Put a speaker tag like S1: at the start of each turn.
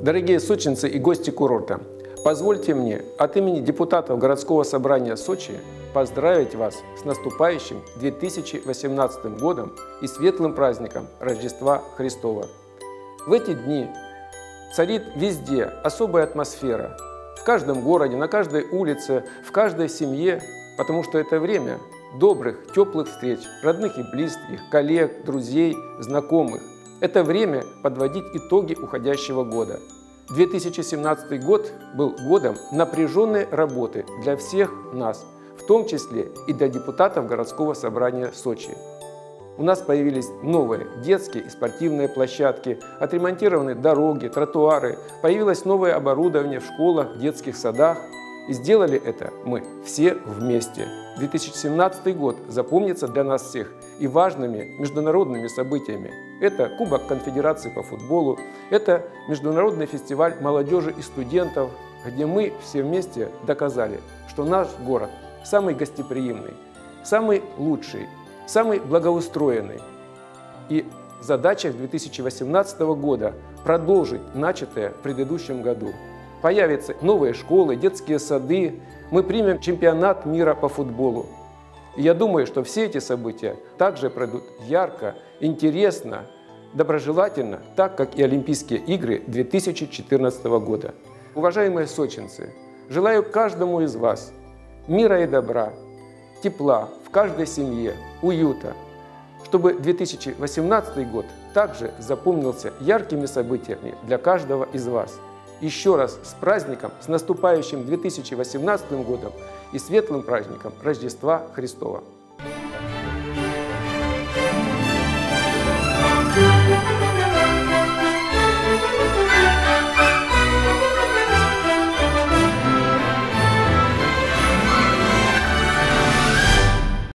S1: Дорогие сочинцы и гости курорта, позвольте мне от имени депутатов городского собрания Сочи поздравить вас с наступающим 2018 годом и светлым праздником Рождества Христова. В эти дни царит везде особая атмосфера. В каждом городе, на каждой улице, в каждой семье, потому что это время добрых, теплых встреч, родных и близких, коллег, друзей, знакомых. Это время подводить итоги уходящего года. 2017 год был годом напряженной работы для всех нас, в том числе и для депутатов городского собрания Сочи. У нас появились новые детские и спортивные площадки, отремонтированы дороги, тротуары, появилось новое оборудование в школах, детских садах. И сделали это мы все вместе. 2017 год запомнится для нас всех и важными международными событиями. Это Кубок Конфедерации по футболу, это Международный фестиваль молодежи и студентов, где мы все вместе доказали, что наш город самый гостеприимный, самый лучший, самый благоустроенный. И задача 2018 года продолжить начатое в предыдущем году. Появятся новые школы, детские сады, мы примем чемпионат мира по футболу. И я думаю, что все эти события также пройдут ярко, интересно, доброжелательно, так как и Олимпийские игры 2014 года. Уважаемые сочинцы, желаю каждому из вас мира и добра, тепла в каждой семье, уюта, чтобы 2018 год также запомнился яркими событиями для каждого из вас. Еще раз с праздником, с наступающим 2018 годом и светлым праздником Рождества Христова!